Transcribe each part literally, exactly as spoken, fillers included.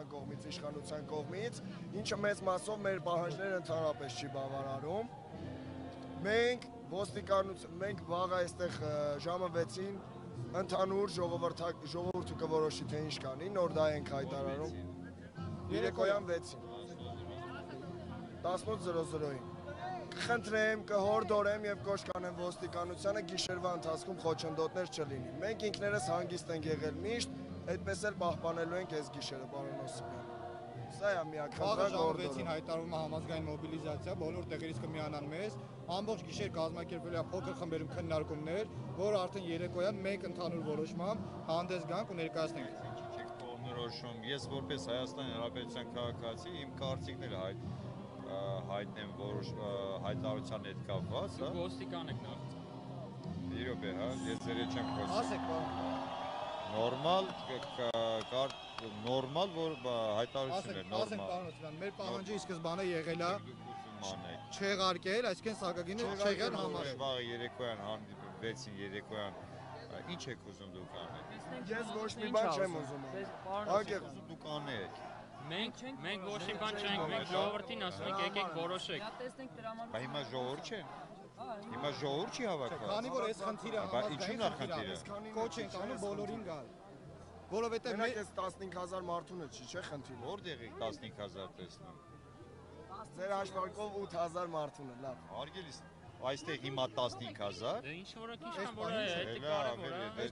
կառավարության կողմից, իշխանության կողմից, ինչը մեծ մասով մեր պահանջները ընդհանրապես չի բավարարում։ Մենք ոստիկանություն, մենք վաղ այստեղ ժամը վեցին ընդհանուր ժողովուրդը կորոշի թե ինչ կանի, նոր դա ենք հայտարարում։ Երեկոյան վեցին։ տասնութ զրո զրոյին։ Կխնդրեմ, կհորդորեմ եւ կոչ կանեմ ոստիկանությանը գիշերվա ընթացքում խոչընդոտներ չլինի։ Մենք ինքներս հանգիստ ենք եղել միշտ, այդպես էլ պահպանելու ենք այս գիշերը, պարոն Օսիպյան։ Սա է միակ խնդրը հորդորում հայտարարում է համազգային մոբիլիզացիա, բոլոր տեղերից կմիանան մեզ, ամբողջ գիշեր կազմակերպվել է փոքր խմբերում քննարկումներ, որ արդեն երեկոյան մենք ընդհանուր որոշմամբ հանդես գանք ու ներկայացնենք։ Կողմնորոշում, ես որպես Հայաստանի Հանրապետության քաղաքացի իմ կարծիքները հայտ հայտնեմ որոշ հայտարարության հետ կապված, հա։ Ոստիկան եք նախ։ Մի րոպե, հա, ես ձեր հետ չեմ խոսում։ Ասեք, պարոն։ Նորմալ կար նորմալ որ հայտարարություն է, նորմալ։ Ասենք, պարոն Օսիպյան, մեր պահանջի սկզբանը եղել է մանեք։ չեղարկել, այսինքն սակագինը չեղել համարել։ Վաղ երեկոյան հանդիպեցին երեկոյան ինչ եք ուզում դուք անեք։ Ես ոչ մի բան չեմ ուզում։ Անկեղծ ուզում դուք անեք։ Մենք մենք ոչ մի բան չենք, մենք ժողովրդին ասում ենք եկեք որոշեք։ Բա հիմա ժողովուրդ չեն։ Հիմա ժողովուրդ չի հավաքված։ Քանի որ այս խնդիրը Բա ինչու՞ն է խնդիրը։ Կոչ ենք անում բոլորին գալ։ Որովհետև մենք այս տասնհինգ հազար մարդունը չի, չէ՞ խնդիրը։ Որտեղ եք տասնհինգ հազար տեսնում։ Ձեր հաշվարկով ութ հազար մարդունը, լավ։ Հարգելիս, այստեղ հիմա տասնհինգ հազար։ Դե ինչ որ է քիչ որ է, դա կարևոր է։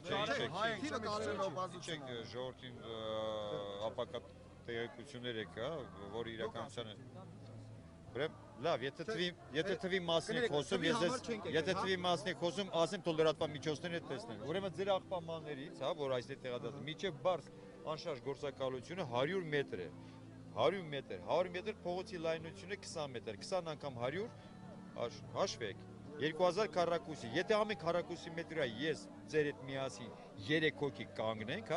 Չեք ժողովրդին ապակա տեղեկություններ եք, հա, որ իրականությանը Ուրեմն, լավ, եթե թվի, եթե թվի մասն եք խոսում, ես ես, եթե թվի մասն եք խոսում, ասեմ թող լրատվամիջոցները տեսնեն։ Ուրեմն ձեր աղբամաններից, հա, որ այստեղ տեղադրված, միջև բարձ անշարժ գործակալությունը հարյուր մետր է։ հարյուր մետր, հարյուր մետր փողոցի լայնությունը քսան մետր, քսան անգամ հարյուր, հաշվեք, երկու հազար քառակուսի։ Եթե ամեն քառակուսի մետրը ես ձեր հետ միասին երեք հոգի կանգնենք, հա,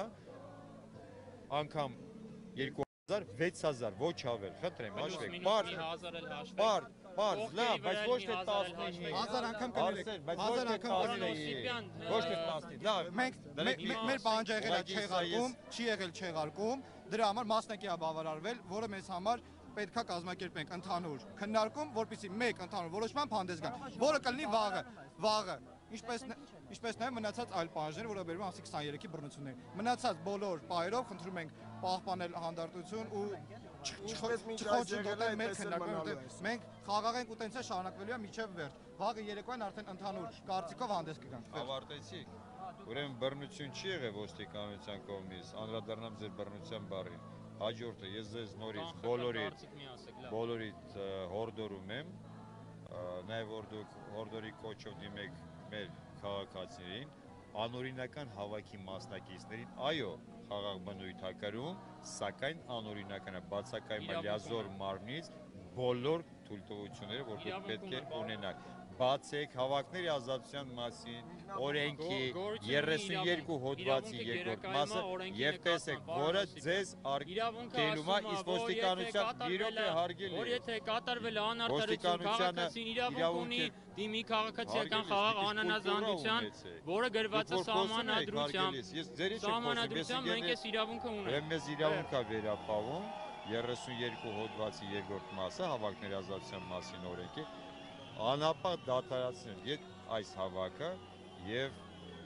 անգամ երկու հազար, վեց հազար, ոչ ավել, խնդրեմ, հաշվեք, բարդ, բարդ, բարդ, լավ, բայց ոչ թե տասնհինգ հազար անգամ կներեք, հազար անգամ կներեք, ոչ թե տասնհինգ, լավ, մենք մեր պահանջը եղել է չեղարկում, չի եղել չեղարկում, դրա համար մասնակի է բավարարվել, որը մեզ համար պետք է կազմակերպենք ընդհանուր քննարկում, որպեսզի մեկ ընդհանուր որոշմամբ հանդես գան, որը կլինի վաղը, վաղը, ինչպես ինչպես նաև մնացած այլ պահանջներ, որը բերվում ամսի քսաներեքի բռնություններ։ Մնացած բոլոր պահերով խնդրում ենք պահպանել հանդարտություն ու չխոչընդոտել մեր քննարկումը։ Մենք խաղաղ ենք ու տենց է շարունակվելու է մինչև վերջ։ Վաղը երեկոյան արդեն ընդհանուր կարծիքով հանդես կգանք։ Ավարտեցիք։ Ուրեմն բռնություն չի եղել ոստիկանության կողմից, անդրադառնամ ձեր բռնության բառին։ Հաջորդը ես ձեզ նորից բոլորիդ բոլորիդ հորդորում եմ, նաև որ դուք հորդորի կոչով դիմեք մեր քաղաքացիներին, անօրինական հավաքի մասնակիցներին, այո, խաղաղ բնույթ հակարում, սակայն անօրինական է բացակայում լիազոր մարմնից բոլոր թույլտվությունները, որ դուք պետք է ունենաք։ Բացեք հավաքների ազատության մասին, օրենքի երեսունյերկու հոդվածի երկրորդ մասը եւ տեսեք, որը ձեզ արգելում է իսկ ոստիկանության իրոք է հարգելի։ Որ եթե կատարվել անարտարություն քաղաքացին իրավունք ունի դիմի քաղաքացիական խաղաղ անանազանդության, որը գրված է սահմանադրությամբ։ Սահմանադրությամբ մենք այս իրավունքը ունենք։ Ուրեմն մեզ իրավունք է վերապահում երեսունյերկու հոդվածի երկրորդ մասը հավաքների ազատության մասին օրենքի անապատ դադարեցնել այս հավաքը եւ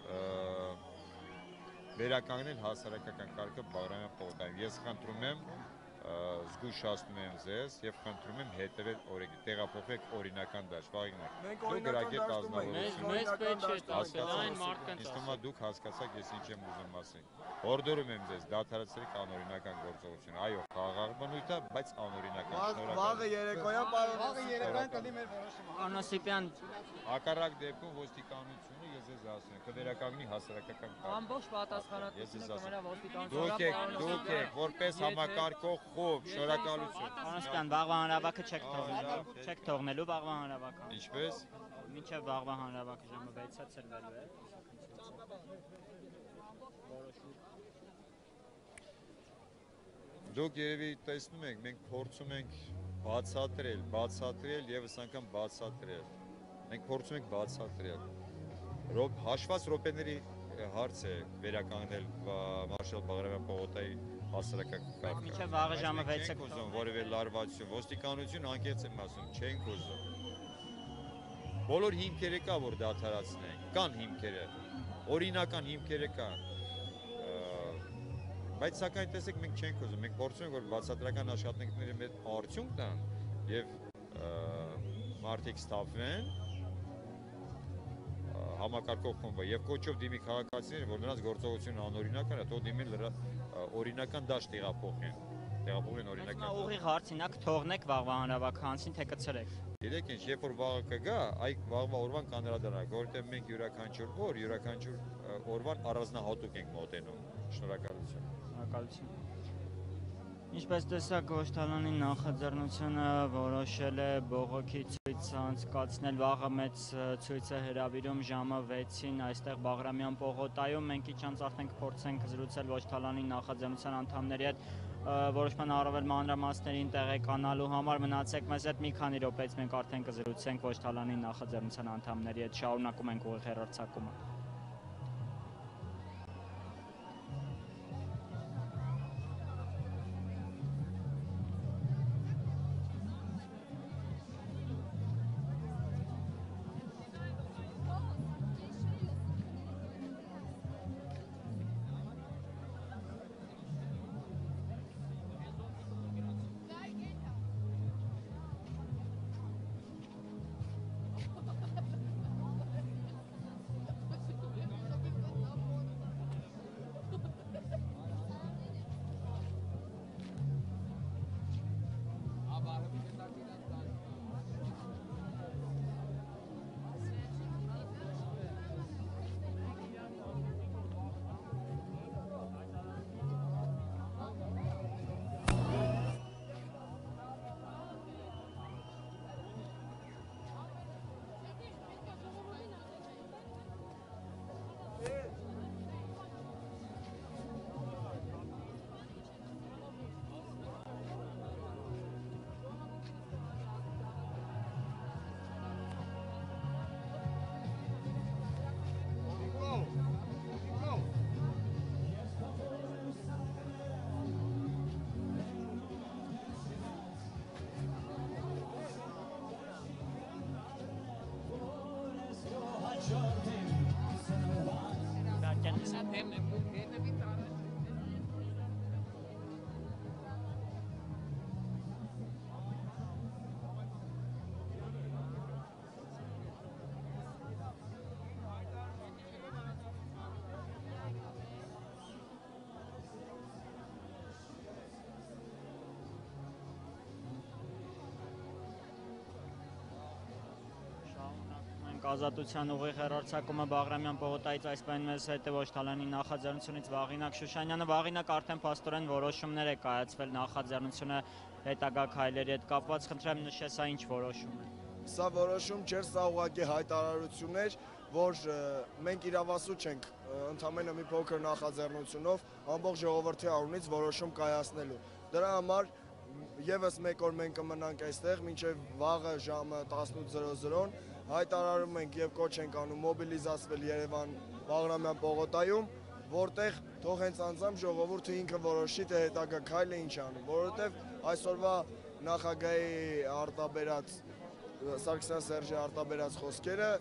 վերականգնել հասարակական կարգը Բաղրամյան պողոտայում։ Ես խնդրում եմ, զգուշացնում եմ ձեզ եւ խնդրում եմ հետեւել օրենքի, տեղափոխեք օրինական դաշտ, վաղինակ։ Դուք գրագետ ազնվորություն։ Մեզ պետք չէ տասել այն մարդկանց։ Իսկ հիմա դուք հասկացաք, ես ինչ եմ ուզում ասել։ Հորդորում եմ ձեզ, դադարեցրեք անօրինական գործողություն։ Այո, խաղաղ բնույթ է, բայց անօրինական։ Վաղը երեկոյան, վաղը երեկոյան կլինի մեր որոշումը։ Պարոն Օսիպյան, հակառակ դեպքում ոստիկանությունը ես ձեզ ասում եմ, կվերականգնի հասարակական կարգը։ ամբողջ պատասխանատվությունը կմնա ոստիկանության։ Դուք եք, դուք եք, որպես համակարգող խումբ, շնորհակալություն։ Պարոն Օսիպյան, վաղվա հանրավակը չեք թողնելու, չեք թողնելու վաղվա հանրավակը։ Ինչպես։ Մինչև վաղվա հանրավակը ժամը վեցը ծրվելու է։ Դուք երևի տեսնում եք, մենք փորձում ենք բացատրել, բացատրել եւս անգամ բացատրել։ Մենք փորձում ենք բացատրել։ Հաշված րոպեների հարց է վերականգնել Մարշալ Բաղրամյան պողոտայի հասարակական Մինչև վաղը ժամը վեցը ուզում որևէ լարվածություն, ոստիկանություն անկեղծ եմ ասում, չենք ուզում։ Բոլոր հիմքերը կա, որ դադարացնենք, կան հիմքերը, օրինական հիմքերը կան։ Բայց սակայն տեսեք մենք չենք ուզում, մենք փորձում ենք որ բացատրական աշխատանքների մեջ արդյունք տան եւ մարդիկ ստափվեն համակարգող խումբը եւ կոչով դիմի քաղաքացիները, որ նրանց գործողությունը անօրինական է, թող դիմեն լրա օրինական դաշտ տեղափոխեն։ Տեղափոխեն օրինական։ Ուղիղ հարցինակ թողնեք վաղվա հանրավականացին, թե կցրեք։ Գիտեք ինչ, երբ որ վաղը կգա, այդ վաղվա օրվան կանդրադառնանք, որովհետեւ մենք յուրաքանչյուր օր, յուրաքանչյուր օրվան առանձնահատուկ ենք մոտենում։ Շնորհակալություն։ Շնորհակալություն։ Ինչպես տեսակ Գոշտալանի նախաձեռնությունը որոշել է բողոքի ցույց անցկացնել վաղը մեծ ցույցը հրավիրում ժամը վեցին այստեղ Բաղրամյան պողոտայում մենք ինչ անց արդեն կփորձենք զրուցել Գոշտալանի նախաձեռնության անդամների հետ որոշման առավել մանրամասներին տեղեկանալու համար մնացեք մեզ հետ մի քանի րոպեից մենք արդեն կզրուցենք Գոշտալանի նախաձեռնության անդամների հետ շարունակում ենք ուղիղ հեռարձակումը Ազատության ուղիղ հեռարձակումը Բաղրամյան պողոտայից այս պահին մեզ հետ է Գոշտալանի նախաձեռնությունից Վաղինակ Շուշանյանը։ Վաղինակ արդեն փաստորեն որոշումներ է կայացվել նախաձեռնությունը հետագա քայլերի հետ կապված։ Խնդրեմ նշես, սա ինչ որոշում է։ Սա որոշում չէր, սա ուղղակի հայտարարություն էր, որ մենք իրավասու չենք ընդամենը մի փոքր նախաձեռնությունով ամբողջ ժողովրդի անունից որոշում կայացնելու։ Դրա համար եւս մեկ օր մենք կմնանք այստեղ մինչեւ վաղը ժամը տասնութ զրո զրոն հայտարարում ենք եւ կոչ ենք անում մոբիլիզացվել Երևան Բաղրամյան պողոտայում, որտեղ թող հենց անձամբ ժողովուրդը ինքը որոշի թե հետագա քայլը ինչ անում, որովհետեւ այսօրվա նախագահի արտաբերած Սարգսյան Սերժի արտաբերած խոսքերը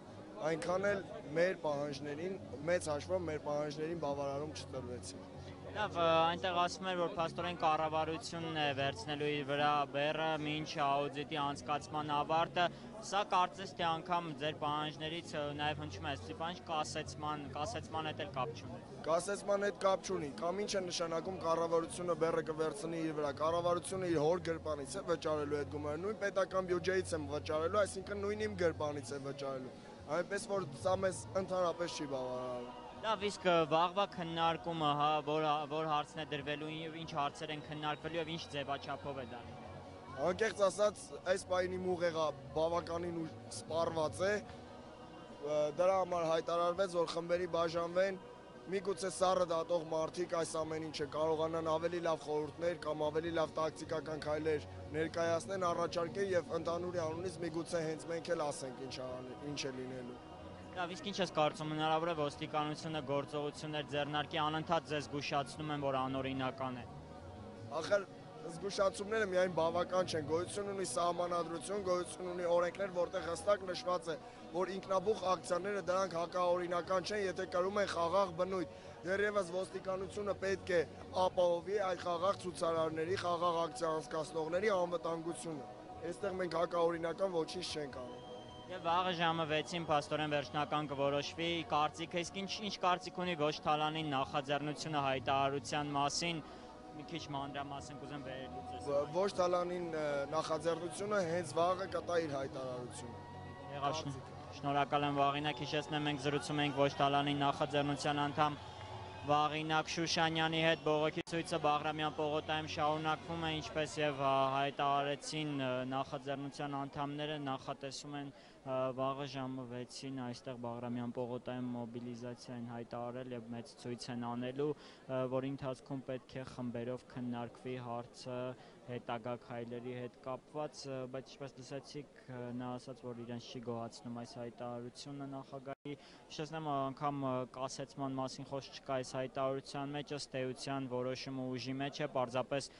այնքան էլ մեր պահանջներին, մեծ հաշվով մեր պահանջներին բավարարում չտրվեցին։ Լավ, այնտեղ ասում էր, որ փաստորեն կառավարությունն է վերցնելու իր վրա բեռը մինչ աուդիտի անցկացման ավարտը։ Սա կարծես թե անգամ ձեր պահանջներից նաև հնչում է այսպիսի պահանջ կասեցման, կասեցման հետ էլ կապ չունի։ Կասեցման հետ կապ չունի, կամ ինչ է նշանակում կառավարությունը բեռը կվերցնի իր վրա։ Կառավարությունը իր հոր գրպանից է վճարելու այդ գումարը, նույն պետական բյուջեից է վճարելու, այսինքն նույն իմ գրպանից է վճարելու։ Այնպես որ սա մեզ ընդհանրապես չի բավարարում։ Լավ, իսկ վաղվա քննարկումը, հա, որ որ հարցն է դրվելու եւ ինչ հարցեր են քննարկվելու եւ ինչ ձևաչափով է դա։ Անկեղծ ասած, այս պահին իմ ուղեղը բավականին սպառված է։ Դրա համար հայտարարվեց, որ խմբերի բաժանվեն, միգուցե սառը դատող մարդիկ այս ամեն ինչը կարողանան ավելի լավ խորհուրդներ կամ ավելի լավ տակտիկական քայլեր ներկայացնեն, առաջարկեն եւ ընդհանուրի անունից միգուցե հենց մենք էլ ասենք ինչ ինչ է լինելու։ Լավ, իսկ ինչ ես կարծում, հնարավոր է ոստիկանությունը գործողություններ ձեռնարկի, անընդհատ ձեզ զգուշացնում են, որ անօրինական է։ Ախր զգուշացումները միայն բավական չեն, գոյություն ունի սահմանադրություն, գոյություն ունի օրենքներ, որտեղ հստակ նշված է, որ ինքնաբուխ ակցիաները դրանք հակաօրինական չեն, եթե կրում են խաղաղ բնույթ։ Դեռևս ոստիկանությունը պետք է ապահովի այդ խաղաղ ցուցարարների, խաղաղ ակցիա անցկացնողների անվտանգությունը։ Այստեղ մենք հակաօրինական ոչինչ չենք անում։ Եվ վաղը ժամը վեցին փաստորեն վերջնական կորոշվի, կարծիքը, իսկ ինչ ինչ կարծիք ունի Ոչ Թալանին նախաձեռնությունը հայտարարության մասին, մի քիչ մանրամասն կուզեմ վերելուծել։ Ոչ Թալանին նախաձեռնությունը հենց վաղը կտա իր հայտարարությունը։ Եղավ, շնորհակալ եմ Վաղինակ, հիշեցնեմ մենք զրուցում ենք Ոչ Թալանի նախաձեռնության անդամ Վաղինակ Շուշանյանի հետ բողոքի ցույցը Բաղրամյան պողոտայում շարունակվում է, ինչպես եւ հայտարարեցին նախաձեռնության անդամները, նախատեսում են վաղը ժամը վեցին այստեղ Բաղրամյան պողոտայում մոբիլիզացիա են հայտարարել եւ մեծ ցույց են անելու, որի ընթացքում պետք է խմբերով քննարկվի հարցը հետագա քայլերի հետ կապված, բայց ինչպես լսեցիք, նա ասաց, որ իրենց չի գոհացնում այս հայտարարությունը նախագահի։ Հիշեցնեմ, անգամ կասեցման մասին խոսք չկա այս հայտարարության մեջ, ըստ էության որոշումը ուժի մեջ է, պարզապես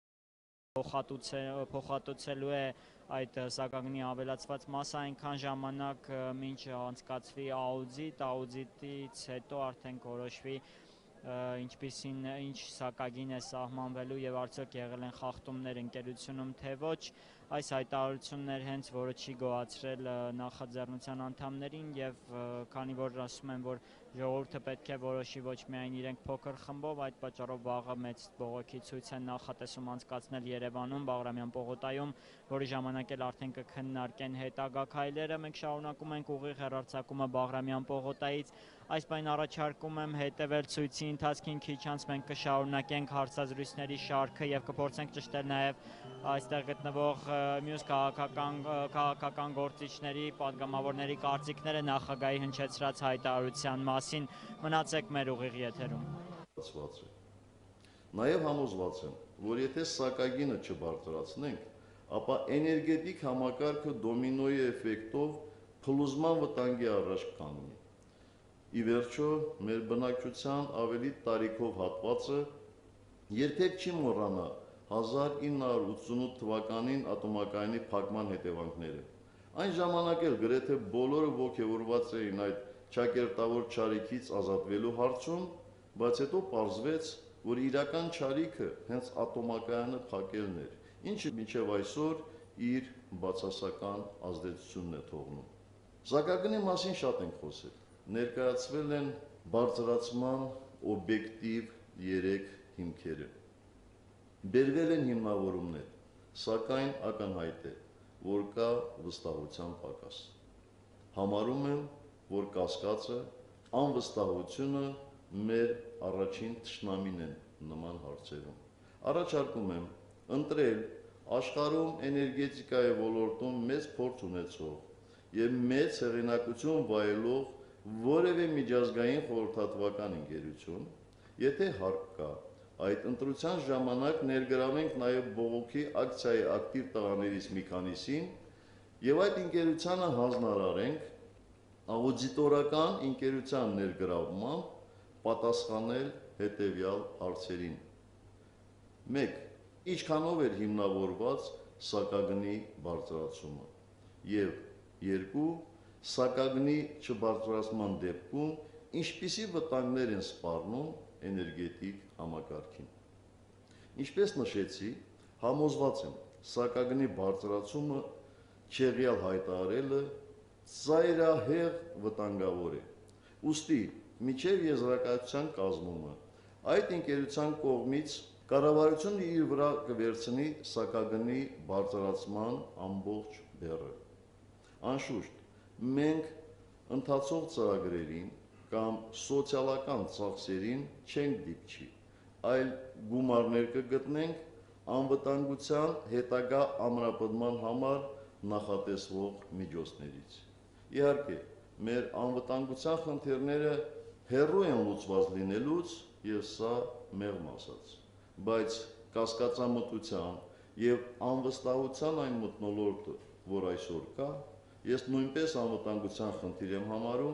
փոխհատուցելու է այդ սակագնի ավելացված մասը այնքան ժամանակ, մինչ անցկացվի աուդիտ, աուդիտից հետո արդեն կորոշվի ինչպիսին ինչ սակագին է սահմանվելու եւ արդյոք եղել են խախտումներ ընկերությունում թե ոչ, այս հայտարարություններ հենց որը չի գոհացրել նախաձեռնության անդամներին եւ քանի որ ասում են, որ ժողովուրդը պետք է որոշի ոչ միայն իրենք փոքր խմբով, այդ պատճառով վաղը մեծ բողոքի ցույց են նախատեսում անցկացնել Երևանում, Բաղրամյան պողոտայում, որի ժամանակ էլ արդեն կքննարկեն հետագա քայլերը։ Մենք շարունակում ենք ուղիղ հեռարձակումը Բաղրամյան պողոտայից, այս բան առաջարկում եմ հետևել ցույցի ընթացքին, քիչ անց մենք կշարունակենք հարցազրույցների շարքը եւ կփորձենք ճշտել նաեւ այստեղ գտնվող մյուս քաղաքական քաղաքական գործիչների, падգամավորների կարծիքները նախագահի հնչեցրած հայտարարության մասին։ Մնացեք մեր ուղիղ եթերում։ Նաեւ համոզված եմ, որ եթե սակագինը չբարձրացնենք, ապա էներգետիկ համակարգը դոմինոյի էֆեկտով փլուզման վտանգի առաջ կանգնի։ Ի վերջո, մեր բնակչության ավելի տարիքով հատվածը երբեք չի մոռանա հազար ինը հարյուր ութսունութ թվականին ատոմակայանի փակման հետևանքները։ Այն ժամանակ էլ գրեթե բոլորը ոգևորված էին այդ ճակերտավոր չարիքից ազատվելու հարցում, բայց հետո պարզվեց, որ իրական չարիքը հենց ատոմակայանը փակելն էր, ինչը մինչև այսօր իր բացասական ազդեցությունն է թողնում։ Սակագնի մասին շատ ենք խոսել։ Ներկայացվել են բարձրացման օբյեկտիվ երեք հիմքերը։ Բերվել են հիմնավորումներ, սակայն ակնհայտ է, որ կա վստահության պակաս։ Համարում եմ, որ կասկածը, անվստահությունը մեր առաջին թշնամին են նման հարցերում։ Առաջարկում եմ ընտրել աշխարհում էներգետիկայի ոլորտում մեծ փորձ ունեցող եւ մեծ հեղինակություն վայելող որևէ միջազգային խորհրդատվական ընկերություն, եթե հարկ կա, այդ ընտրության ժամանակ ներգրավենք նաև բողոքի ակցիայի ակտիվ տղաներից մի քանիսին եւ այդ ընկերությանը հանձնարարենք աուդիտորական ընկերության ներգրավմամբ պատասխանել հետևյալ հարցերին. մեկ. Ինչքանով էր հիմնավորված սակագնի բարձրացումը եւ երկու. Սակագնի չբարձրացման դեպքում ինչպիսի վտանգներ են սպառնում էներգետիկ համակարգին։ Ինչպես նշեցի, համոզված եմ, սակագնի բարձրացումը չեղյալ հայտարարելը ծայրահեղ վտանգավոր է։ Ուստի միջև եզրակացության կազմումը այդ ընկերության կողմից կառավարությունը իր վրա կվերցնի սակագնի բարձրացման ամբողջ բեռը։ Անշուշտ, մենք ընթացող ծրագրերին կամ սոցիալական ծախսերին չենք դիպչի, այլ գումարներ կգտնենք անվտանգության հետագա ամրապնդման համար նախատեսվող միջոցներից։ Իհարկե, մեր անվտանգության խնդիրները հեռու են լուծված լինելուց եւ սա մեղմ ասած, բայց կասկածամտության եւ անվստահության այն մթնոլորտը, որ այսօր կա, ես նույնպես անվտանգության խնդիր եմ համարում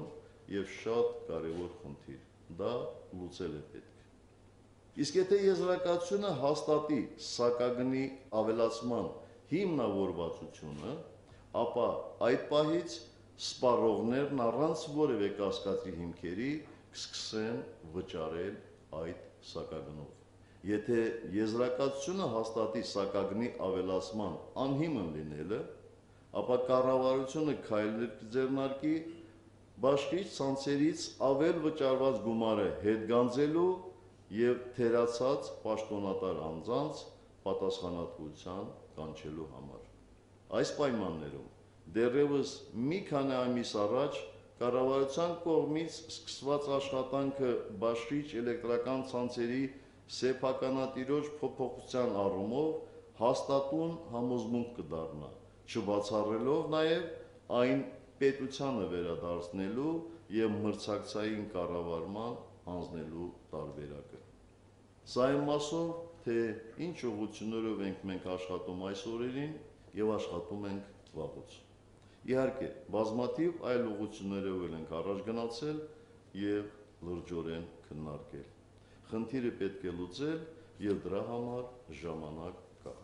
եւ շատ կարևոր խնդիր։ Դա լուծել է պետք։ Իսկ եթե եզրակացությունը հաստատի սակագնի ավելացման հիմնավորվածությունը, ապա այդ պահից սպառողներն առանց որևէ կասկածի հիմքերի կսկսեն վճարել այդ սակագնով։ Եթե եզրակացությունը հաստատի սակագնի ավելացման անհիմն լինելը, ապա կառավարությունը քայլեր կձեռնարկի բաշխիչ ցանցերից ավել վճարված գումարը հետգանձելու եւ թերացած պաշտոնատար անձանց պատասխանատվության կանչելու համար։ Այս պայմաններում դեռևս մի քանի ամիս առաջ կառավարության կողմից սկսված աշխատանքը բաշխիչ էլեկտրական ցանցերի սեփականատիրոջ փոփոխության առումով հաստատուն համոզմունք կդառնա, չբացառելով նաեւ այն պետությանը վերադարձնելու եւ մրցակցային կառավարման հանձնելու տարբերակը։ Սա այն մասով, թե ինչ ուղղություններով ենք մենք աշխատում այս օրերին եւ աշխատում ենք վաղուց։ Իհարկե, բազմաթիվ այլ ուղղություններով ենք առաջ գնացել եւ լրջորեն քննարկել։ Խնդիրը պետք է լուծել եւ դրա համար ժամանակ կա։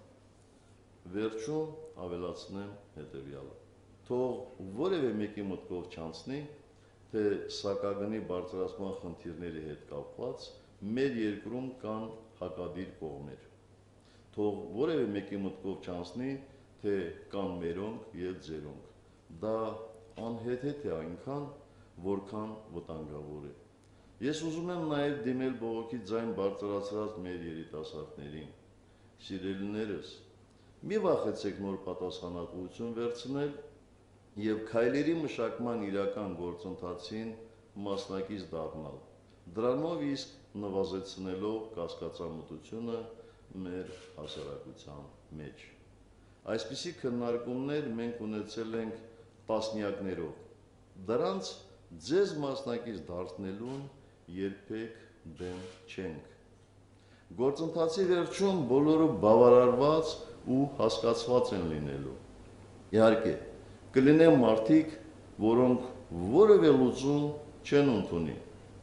Վերջում ավելացնեմ հետեւյալը։ Թող որևէ մեկի մտքով չանցնի, թե սակագնի բարձրացման խնդիրների հետ կապված մեր երկրում կան հակադիր կողմեր։ Թող որևէ մեկի մտքով չանցնի, թե կան մերոնք եւ ձերոնք։ Դա անհեթեթ է այնքան, որքան վտանգավոր է։ Ես ուզում եմ նաեւ դիմել բողոքի ձայն բարձրացրած մեր երիտասարդներին։ Սիրելիներս, մի վախեցեք նոր պատասխանատվություն վերցնել եւ քայլերի մշակման իրական գործընթացին մասնակից դառնալ։ Դրանով իսկ նվազեցնելով կասկածամտությունը մեր հասարակության մեջ։ Այսպիսի քննարկումներ մենք ունեցել ենք տասնյակներով։ Դրանց ձեզ մասնակից դարձնելուն երբեք դեմ չենք։ Գործընթացի վերջում բոլորը բավարարված ու հասկացված են լինելու։ Իհարկե, կլինեն մարդիկ, որոնք որևէ լուծում չեն ընդունի,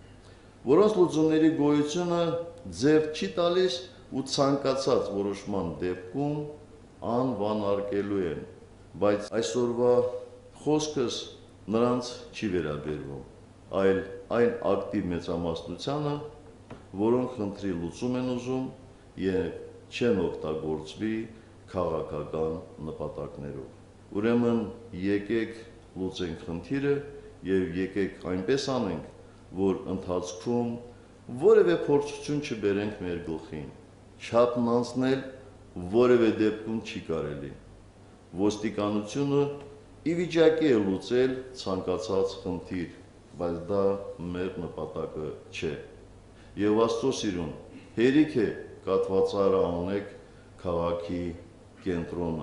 որոնց լուծումների գոյությունը ձև չի տալիս ու ցանկացած որոշման դեպքում անվանարկելու են, բայց այսօրվա խոսքս նրանց չի վերաբերվում, այլ այն ակտիվ մեծամասնությանը, որոնք խնդրի լուծում են ուզում եւ չեն օգտագործվի քաղաքական նպատակներով։ Ուրեմն եկեք լուծենք խնդիրը եւ եկեք այնպես անենք, որ ընթացքում որևէ փորձություն չբերենք մեր գլխին, չափն անցնել որևէ դեպքում չի կարելի։ Ոստիկանությունը ի վիճակի է լուծել ցանկացած խնդիր, բայց դա մեր նպատակը չէ։ Եվ Աստծո սիրուն, հերիք է կաթվածարը անեք քաղաքի կենտրոնը։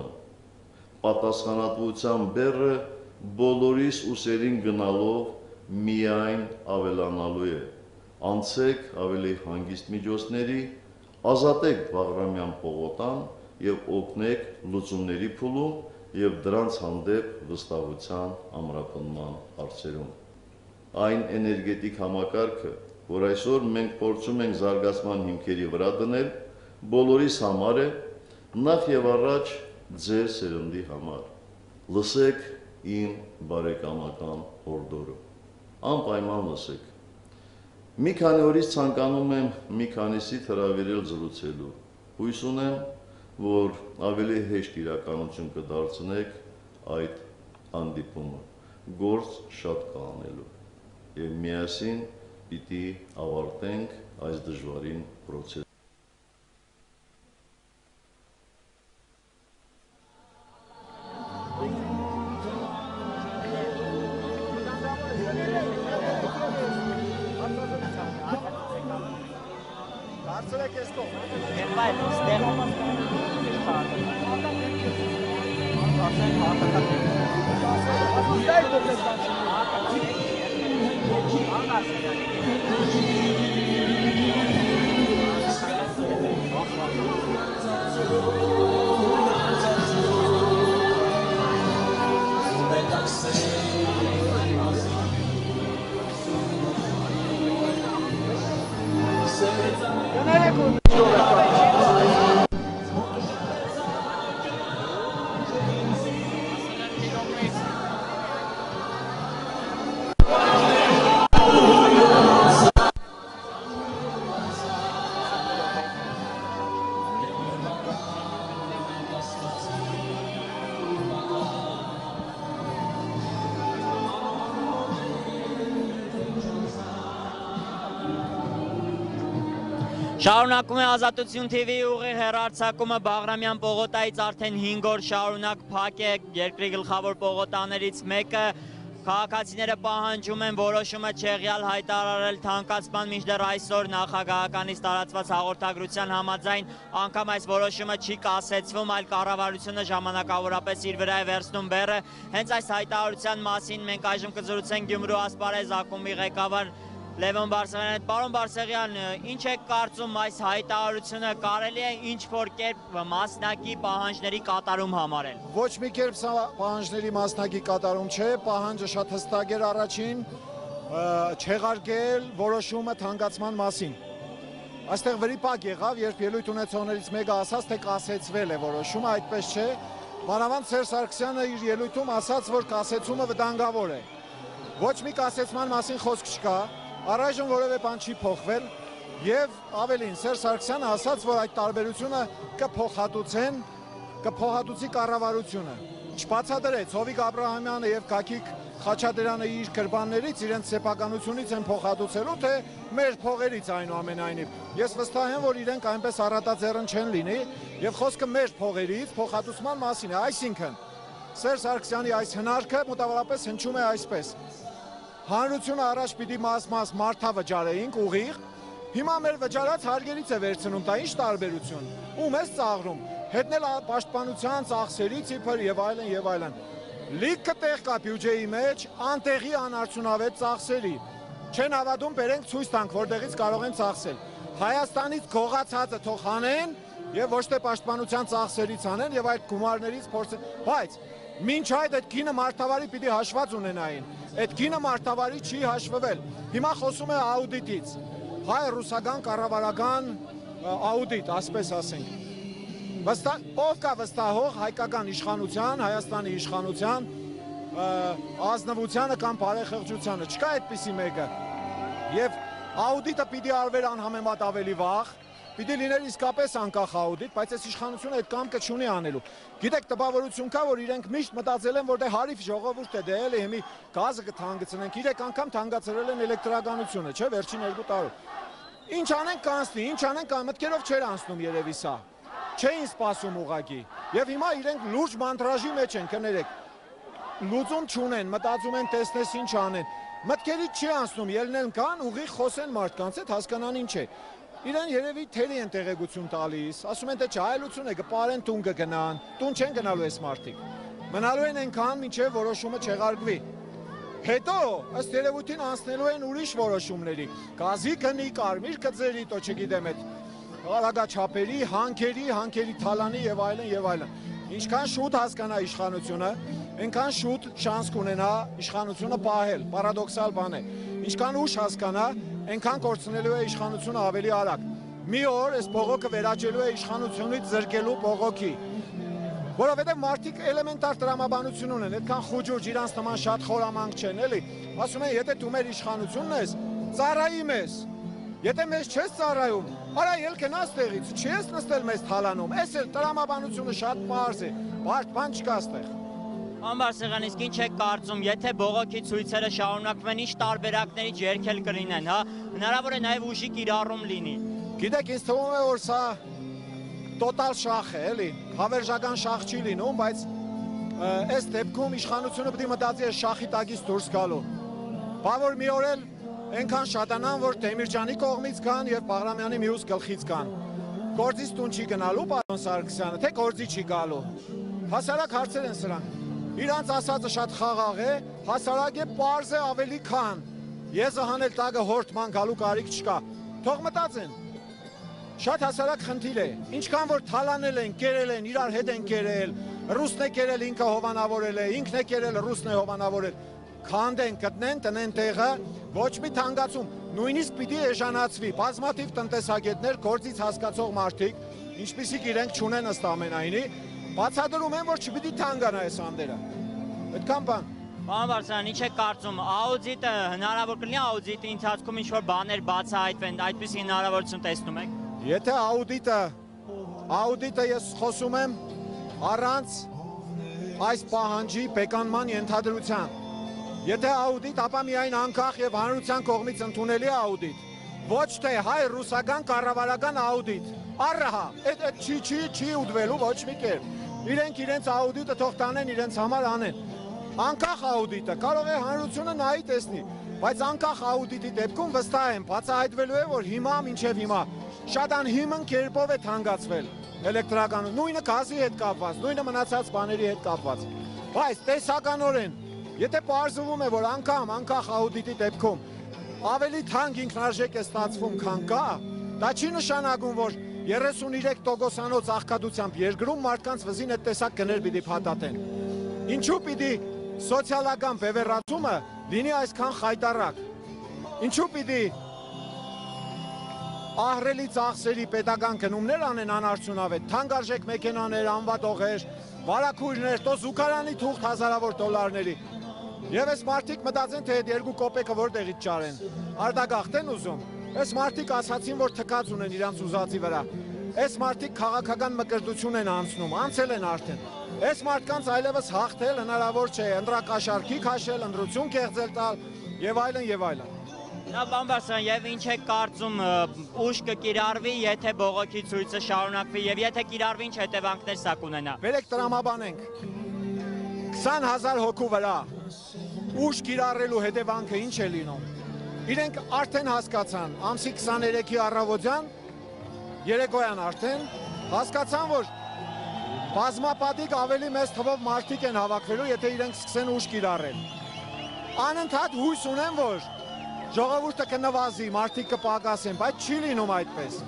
Պատասխանատվության բեռը բոլորիս ուսերին գնալով միայն ավելանալու է։ Անցեք ավելի հանգիստ միջոցների, ազատեք Բաղրամյան պողոտան եւ օգնեք լուծումների փուլում եւ դրանց հանդեպ վստահության ամրապնդման հարցերում։ Այն էներգետիկ համակարգը, որ այսօր մենք փորձում ենք զարգացման հիմքերի վրա դնել, բոլորիս համար է, նախ եւ առաջ ձեր սերնդի համար։ Լսեք իմ բարեկամական հորդորը։ Անպայման լսեք։ Մի քանի օրից ցանկանում եմ մի քանիսի հրավիրել զրուցելու։ Հույս ունեմ, որ ավելի հեշտ իրականություն կդարձնեք այդ հանդիպումը։ Գործ շատ կա անելու։ Եվ միասին պիտի ավարտենք այս դժվարին process։ Շարունակում է Ազատություն թի վի ուղիղ հեռարձակումը Բաղրամյան պողոտայից արդեն հինգ օր շարունակ փակ է երկրի գլխավոր պողոտաներից մեկը։ Քաղաքացիները պահանջում են որոշումը չեղյալ հայտարարել թանկացման, մինչդեռ այսօր նախագահականից տարածված հաղորդագրության համաձայն անգամ այս որոշումը չի կասեցվում, այլ կառավարությունը ժամանակավորապես իր վրա է վերցնում բեռը։ Հենց այս հայտարարության մասին մենք այժմ կզրուցենք Գյումրու ասպարեզ ակումբի ղեկավար Լևոն Բարսեղյանի հետ։ Պարոն Բարսեղյան, ինչ եք կարծում այս հայտարարությունը կարելի է ինչ-որ կերպ մասնակի պահանջների կատարում համարել։ Ոչ մի կերպ սա պահանջների մասնակի կատարում չէ, պահանջը շատ հստակ էր առաջին, չեղարկել որոշումը թանկացման մասին։ Այստեղ վրիպակ եղավ, երբ ելույթ ունեցողներից մեկը ասաց, թե կասեցվել է որոշումը, այդպես չէ։ Մանավանդ Սերժ Սարգսյանը իր ելույթում ասաց, որ կասեցումը վտանգավոր է։ Ոչ մի կասեցման մասին խոսք չկա, առայժմ որևէ բան չի փոխվել եւ ավելին Սերժ Սարգսյանը ասաց, որ այդ տարբերությունը կփոխհատուցեն, կփոխհատուցի կառավարությունը։ Չբացատրեց Հովիկ Աբրահամյանը եւ Գագիկ Խաչատրյանը իր գրբաններից իրենց սեփականությունից են փոխհատուցելու, թե մեր փողերից այնուամենայնիվ։ Ես վստահ եմ, որ իրենք այնպես առատաձեռն չեն լինի եւ խոսքը մեր փողերից փոխհատուցման մասին է, այսինքն Սերժ Սարգսյանի այս հնարքը մոտավորապես հնչում է այսպես. Հանրությունը առաջ պիտի մաս-մաս մարդավճարեինք ուղիղ, հիմա մեր վճարած հարգերից է վերցնում, դա ինչ տարբերություն, ում ես ծաղրում, հետնել պաշտպանության ծախսերից իբր եւ այլն եւ այլն։ Լիքը տեղ կա բյուջեի մեջ, անտեղի անարդյունավետ ծախսերի, չեն հավատում, բերենք ցույց տանք, որտեղից կարող են ծախսել։ Հայաստանից գողացածը թող հանեն եւ ոչ թե պաշտպանության ծախսերից անեն եւ այդ գումարներից փորձեն, բայց մինչ այդ այդ կինը մարդավարի պիտի հաշված ունենային, այդ կինը մարդավարի չի հաշվվել, հիմա խոսում է աուդիտից, հայ-ռուսական կառավարական աուդիտ, ասպես ասենք, ով կա վստահող հայկական իշխանության, Հայաստանի իշխանության, ազնվությանը կամ բարեխեղճությանը, չկա այդպիսի մեկը, եւ աուդիտը պիտի արվեր անհամեմատ ավելի վաղ, պիտի լիներ իսկապես անկախ աուդիտ, բայց այս իշխանությունը այդ կամքը չունի անելու։ Գիտեք, տպավորություն կա, որ իրենք միշտ մտածել են, որ դե հարիվ ժողովուրդ է, դե էլի հիմի գազը կթանկացնենք, իրենք անգամ թանկացրել են էլեկտրականությունը, չէ, վերջին երկու տարում։ Ինչ անենք կանցնի, ինչ անենք մտքերով չէր անցնում երևի սա։ Չէին սպասում ուղղակի։ Եվ հիմա իրենք լուրջ մանտրաժի մեջ են, կներեք։ Լուծում չունեն, մտածում են տեսնես ինչ անեն։ Մտքերից չի անցնում, ելնեն կան, ուղիղ խոսեն մարդկանց հետ, հասկանան ինչ է։ Իրեն երևի թերի են տեղեկություն տալիս, ասում են թե չայլություն է, կպարեն տուն կգնան, տուն չեն գնալու այս մարդիկ։ Մնալու են այնքան, մինչև որոշումը չեղարկվի։ Հետո, ըստ երևույթին անցնելու են ուրիշ որոշումների, գազի գնի, կարմիր կձերի, տո չգիտեմ այդ արագաչափերի, հանքերի, հանքերի թալանի եւ այլն եւ այլն։ Ինչքան շուտ հասկանա իշխանությունը, այնքան շուտ շանս կունենա իշխանությունը պահել, պարադոքսալ բան է։ Ինչքան ուշ հասկանա, այնքան կորցնելու է իշխանությունը ավելի արագ։ Մի օր այս բողոքը վերաճելու է իշխանությունից զրկելու բողոքի։ Որովհետև մարդիկ էլեմենտար տրամաբանություն ունեն, այդքան խուջուրջ իրանց նման շատ խորամանկ չեն, էլի։ Ասում են, եթե դու մեր իշխանությունն ես, ծառայի մեզ։ Եթե մեզ չես ծառայում, արա ելք գնաս տեղից, չես նստել մեզ թալանում։ Էս էլ տրամաբանությունը շատ պարզ է, բարդ բան չկա այստեղ։ Պարոն Բարսեղյան, իսկ ինչ եք կարծում, եթե բողոքի ցույցերը շարունակվեն, ինչ տարբերակներից երգել կլինեն, հա, հնարավոր է նաև ուժի կիրառում լինի։ Գիտեք, ինձ թվում է, որ սա տոտալ շախ է, էլի, հավերժական շախ չի լինում, բայց այս դեպքում իշխանությունը պետք է մտածի այս շախի տակից դուրս գալու։ Բա որ մի օր էլ այնքան շատանան, որ Դեմիրճյանի կողմից կան եւ Բաղրամյանի մյուս գլխից կան։ Գործից տուն չի գնալու պարոն Սարգսյանը, թե գործի չի գալու։ Հասարակ հարցեր են սրանք։ Իրանց ասածը շատ խաղաղ է, հասարակ է, պարզ է ավելի քան։ Եզը հանել տակը հորտման գալու կարիք չկա։ Թող մտածեն։ Շատ հասարակ խնդիր է։ Ինչքան որ թալանել են, կերել են, իրար հետ են կերել, ռուսն է կերել, ինքը հովանավորել է, ինքն է կերել, ռուսն է հովանավորել։ Քանդեն, գտնեն, տնեն տեղը, ոչ մի թանկացում։ նույնիսկ պիտի էժանացվի։ Բազմաթիվ տնտեսագետներ, գործից հասկացող մարդիկ, ինչպիսիք իրենք չունեն ըստ ամենայնի, բացատրում են, որ չպիտի թանկանա այս ամները։ Այդքան բան։ Պարոն Բարսեղյան, ինչ է կարծում, աուդիտը հնարավոր կլինի աուդիտի ընթացքում ինչ-որ բաներ բացահայտվեն, այդպիսի հնարավորություն տեսնում եք։ Եթե աուդիտը, աուդիտը ես խոսում եմ առանց այս պահանջի բեկանման ենթադրության։ Եթե աուդիտ, ապա միայն անկախ եւ հանրության կողմից ընդունելի աուդիտ, ոչ թե հայ-ռուսական կառավարական աուդիտ։ Առհա, այդ չի չի չի ուդվելու ոչ մի կերպ։ Իրենք իրենց աուդիտը թող տանեն, իրենց համար անեն։ Անկախ աուդիտը կարող է հանրությունը նայի տեսնի, բայց անկախ աուդիտի դեպքում վստահ եմ, բացահայտվելու է, որ հիմա մինչև հիմա շատ անհիմն կերպով է թանկացվել էլեկտրականը, նույնը գազի հետ կապված, նույնը մնացած բաների հետ կապված։ Բայց տեսականորեն, եթե պարզվում է, որ անգամ անկախ աուդիտի դեպքում ավելի թանկ ինքնարժեք է ստացվում, քան կա, դա չի նշանակում, որ երեսունուրեք տոկոսանոց աղքատությամբ երկրում մարդկանց վզին այդ տեսակ գներ պիտի փաթաթեն։ Ինչու պիտի սոցիալական բևեռացումը լինի այսքան խայտառակ։ Ինչու պիտի ահռելի ծախսերի պետական գնումներ անեն անարդյունավետ, թանկարժեք մեքենաներ, անվատողեր, վարակույրներ, տո զուգարանի թուղթ հազարավոր դոլարների։ Եվ այս մարդիկ մտածեն, թե այդ երկու կոպեկը որտեղից ճարեն։ Արտագաղթ են ուզում։ Այս մարդիկ ասացին, որ թքած ունեն իրանց ուզածի վրա։ Այս մարդիկ քաղաքական մկրտություն են անցնում, անցել են արդեն։ Այս մարդկանց այլևս հաղթել հնարավոր չէ, ընտրակաշառքի քաշել, ընտրություն կեղծել տալ եւ այլն եւ այլն։ Նա պարոն Բարսեղյան, եւ ինչ է կարծում, ուշ կկիրառվի, եթե բողոքի ցույցը շարունակվի եւ եթե կիրառվի, ինչ հետևանքներ սա կունենա։ Բերեք տրամաբանենք քսան հազար հոգու վրա ուշ կիրառելու հետևանքը ինչ է լինում։ Իրենք արդեն հասկացան, ամսի քսաներեքի առավոտյան, երեկոյան արդեն հասկացան, որ բազմապատիկ ավելի մեծ թվով մարդիկ են հավաքվելու, եթե իրենք սկսեն ուշ կիրառել։ Անընդհատ հույս ունեն, որ ժողովուրդը կնվազի, մարդիկ կպակասեն, բայց չի լինում այդպես։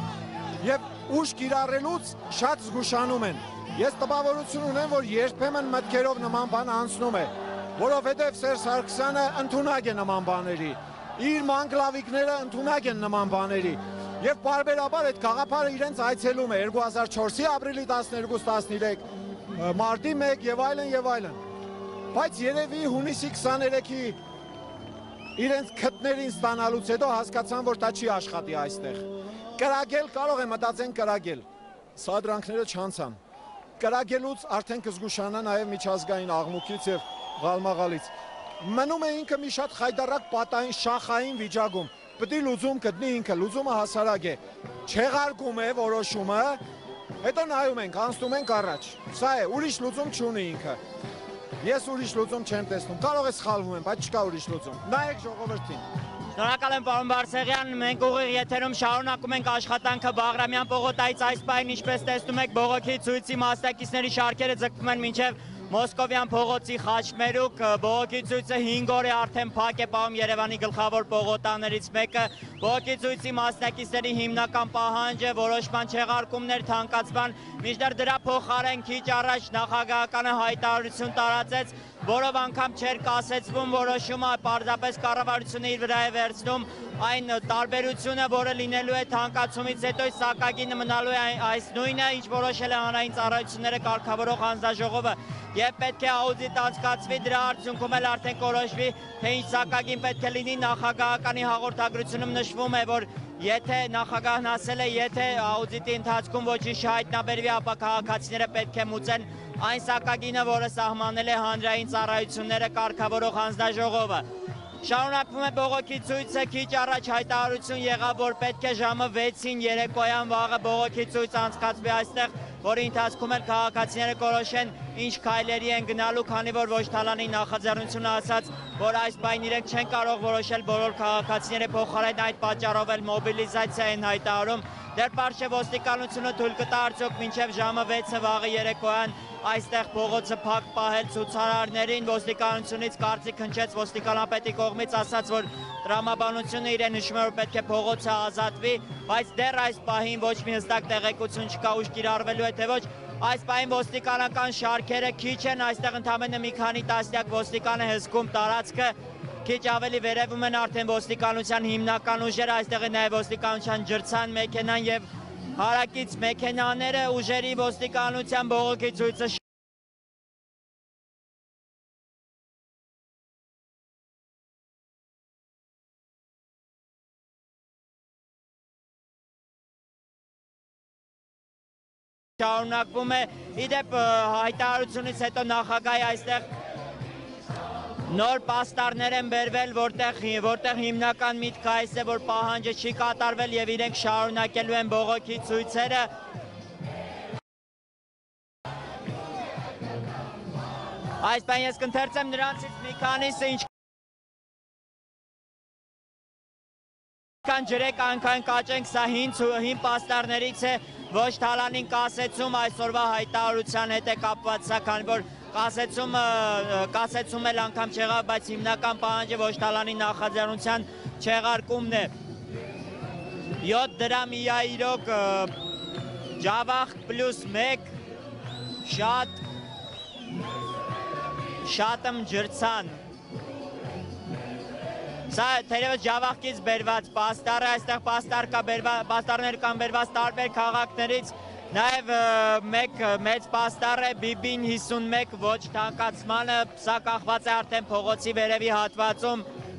Եվ ուշ կիրառելուց շատ զգուշանում են։ Ես տպավորություն ունեմ, որ երբեմն մտքերով նման բան անցնում է, որովհետև Սերժ Սարգսյանը ընդունակ է նման բաների, իր մանկլավիկները ընդունակ են նման բաների։ Եվ պարբերաբար այդ գաղափարը իրենց այցելում է երկու հազար չորսի ապրիլի տասներկուս տասներեք, մարտի մեկ եւ այլն եւ այլն։ Բայց երևի հունիսի քսաներեքի իրենց քթներին ստանալուց հետո հասկացան, որ դա չի աշխատի այստեղ։ Կրակել կարող է մտածեն կրակել, սադրանքները չանցան։ Կրակելուց արդեն կզգուշանա նաև միջազգային աղմուկից եւ ղալմաղալից։ Մնում է ինքը մի շատ խայտառակ պատային շախային վիճակում։ Պետք է լուծում գտնի ինքը, լուծումը հասարակ է։ Չեղարկում է որոշումը, հետո նայում ենք, անցնում ենք առաջ։ Սա է, ուրիշ լուծում չունի ինքը։ Ես ուրիշ լուծում չեմ տեսնում, կարող է սխալվում եմ, բայց չկա ուրիշ լուծում։ Նայեք ժողովրդին։ Շնորհակալ եմ պարոն Բարսեղյան, մենք ուղիղ եթերում շարունակում ենք աշխատանքը Բաղրամյան պողոտայից այս պահին, ինչպես տեսնում եք, բողոքի ցույցի մասնակիցների շարքերը ձգվում են մինչև Մոսկովյան փողոցի խաչմերուկ, բողոքի ցույցը հինգ օր է արդեն փակ է պահում Երևանի գլխավոր պողոտաներից մեկը։ Բողոքի ցույցի մասնակիցների հիմնական պահանջը որոշման չեղարկումներ, թանկացման, մինչդեռ դրա փոխարեն քիչ առաջ նախագահականը հայտարարություն տարածեց, որով անգամ չէր կասեցվում որոշումը, պարզապես կառավարությունը իր վրա է վերցնում այն տարբերությունը, որը լինելու է թանկացումից հետո սակագինը մնալու է այս նույնը, ինչ որոշել է հանրային ծառայությունները կարգավորող հանձնաժողովը, եւ պետք է աուդիտ անցկացվի, դրա արդյունքում էլ արդեն կորոշվի, թե ինչ սակագին պետք է լինի։ Նախագահականի հաղորդագրությունում նշվում է, որ եթե նախագահն ասել է, եթե աուդիտի ընթացքում ոչինչ չհայտնաբերվի, ապա քաղաքացիները պետք է մուծեն այն սակագինը, որը սահմանել է հանրային ծառայությունները կարգավորող հանձնաժողովը։ Շարունակվում է բողոքի ցույցը, քիչ առաջ հայտարարություն եղավ, որ պետք է ժամը վեցին երեկոյան վաղը բողոքի ցույց անցկացվի այստեղ, որի ընթացքում էլ քաղաքացիները կորոշեն ինչ քայլերի են գնալու, քանի որ ոչ Թալանի նախաձեռնությունը ասաց, որ այս պահին իրենք չեն կարող որոշել բոլոր քաղաքացիները, փոխարեն այդ պատճառով էլ մոբիլիզացիա են հայտարարում։ Դեռ պարզ չէ ոստիկանությունը թույլ կտա արդյոք մինչև ժամը վեցը վաղը երեկոյան այստեղ փողոցը փակ պահել ցուցարարներին։ Ոստիկանությունից կարծիք հնչեց ոստիկանապետի կողմից, ասաց, որ տրամաբանությունը իրեն նշում է, որ պետք է փողոցը ազատվի, բայց դեռ այս պահին ոչ մի հստակ տեղեկություն չկա ուշ կիրառվելու է թե ոչ։ Այս պահին ոստիկանական շարքերը քիչ են, այստեղ ընդամենը մի քանի տասնյակ ոստիկան է հսկում տարածքը, քիչ ավելի վերևում են արդեն ոստիկանության հիմնական ուժերը, այստեղ է նաև ոստիկանության ջրցան մեքենան եւ հարակից մեքենաները, ուժերի ոստիկանության բողոքի ցույցը շարունակվում է։ Իդեպ հայտարարությունից հետո նախագահի այստեղ նոր պաստառներ են բերվել, որտեղ որտեղ հիմնական միտքը այս է, որ պահանջը չի կատարվել եւ իրենք շարունակելու են բողոքի ցույցերը։ Այս բան ես կընթերցեմ նրանցից մի քանիսը ինչ Կան ջրեք անքան կաճենք, սա հին պաստառներից է, ոչ թալանին կասեցում այսօրվա հայտարարության հետ է կապված, սա քանի որ կասեցում էլ անգամ չեղավ, բայց հիմնական պահանջը ոչ թալանի նախաձեռնության չեղարկումն է։ յոթ դրամ իա իրոք ջավախ պլյուս մեկ շատ շատմ ջրցան։ Սա թերևս ջավախքից բերված պաստառ է, այստեղ պաստառներ կան բերված տարբեր քաղաքներից, նաև մեկ մեծ պաստառ է բիբին հիսունմեկ ոչ թանկացմանը, սա կախված է արդեն փողոցի վերևի հատվածում։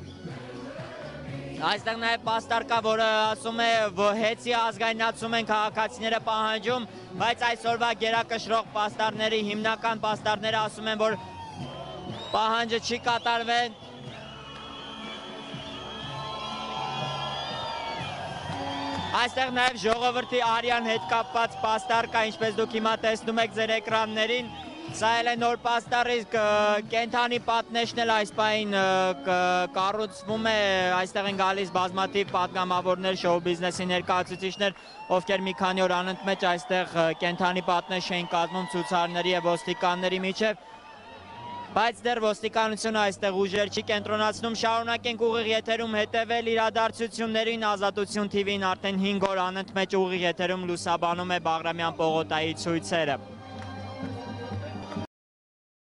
Այստեղ նաև պաստառ կա, որը ասում է հեծի ազգայնացում են քաղաքացիները պահանջում, բայց այսօրվա գերակշռող պաստառների հիմնական պաստառները ասում են, որ պահանջը չի կատարվել։ Այստեղ նաև ժողովրդի արյան հետ կապված պաստառ կա, ինչպես դուք հիմա տեսնում եք ձեր էկրաններին, սա էլ է նոր պաստառի կենդանի պատնեշն էլ այս պահին կառուցվում է, այստեղ են գալիս բազմաթիվ պատգամավորներ, շոու բիզնեսի ներկայացուցիչներ, ովքեր մի քանի օր անընդմեջ այստեղ կենդանի պատնեշ էին կազմում ցուցարարների եւ ոստիկանների միջև, բայց դեռ ոստիկանությունը այստեղ ուժեր չի կենտրոնացնում, շարունակենք ուղիղ եթերում հետևել իրադարձություններին, Ազատություն թիվին արդեն հինգ օր անընդմեջ ուղիղ եթերում լուսաբանում է Բաղրամյան պողոտայի ցույցերը։